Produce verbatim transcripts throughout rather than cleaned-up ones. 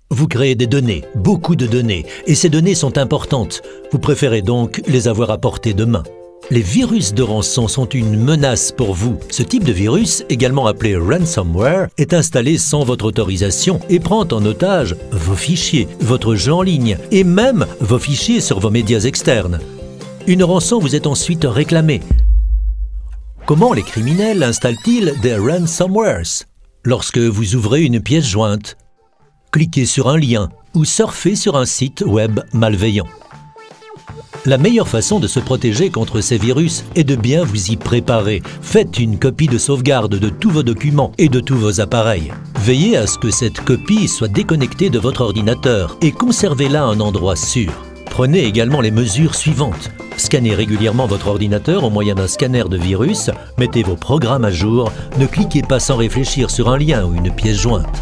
Vous créez des données, beaucoup de données, et ces données sont importantes. Vous préférez donc les avoir à portée de main. Les virus de rançon sont une menace pour vous. Ce type de virus, également appelé ransomware, est installé sans votre autorisation et prend en otage vos fichiers, votre jeu en ligne et même vos fichiers sur vos médias externes. Une rançon vous est ensuite réclamée. Comment les criminels installent-ils des ransomwares? Lorsque vous ouvrez une pièce jointe, cliquez sur un lien ou surfez sur un site web malveillant. La meilleure façon de se protéger contre ces virus est de bien vous y préparer. Faites une copie de sauvegarde de tous vos documents et de tous vos appareils. Veillez à ce que cette copie soit déconnectée de votre ordinateur et conservez-la à un endroit sûr. Prenez également les mesures suivantes. Scannez régulièrement votre ordinateur au moyen d'un scanner de virus, mettez vos programmes à jour, ne cliquez pas sans réfléchir sur un lien ou une pièce jointe.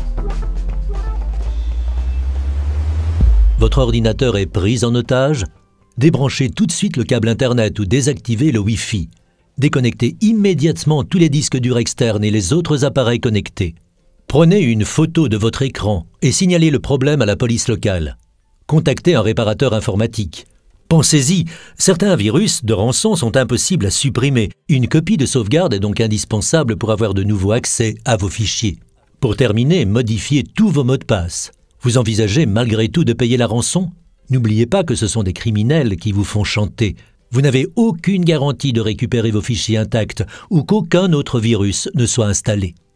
Votre ordinateur est pris en otage? Débranchez tout de suite le câble Internet ou désactivez le Wi-Fi. Déconnectez immédiatement tous les disques durs externes et les autres appareils connectés. Prenez une photo de votre écran et signalez le problème à la police locale. Contactez un réparateur informatique. Pensez-y, certains virus de rançon sont impossibles à supprimer. Une copie de sauvegarde est donc indispensable pour avoir de nouveau accès à vos fichiers. Pour terminer, modifiez tous vos mots de passe. Vous envisagez malgré tout de payer la rançon? N'oubliez pas que ce sont des criminels qui vous font chanter. Vous n'avez aucune garantie de récupérer vos fichiers intacts ou qu'aucun autre virus ne soit installé.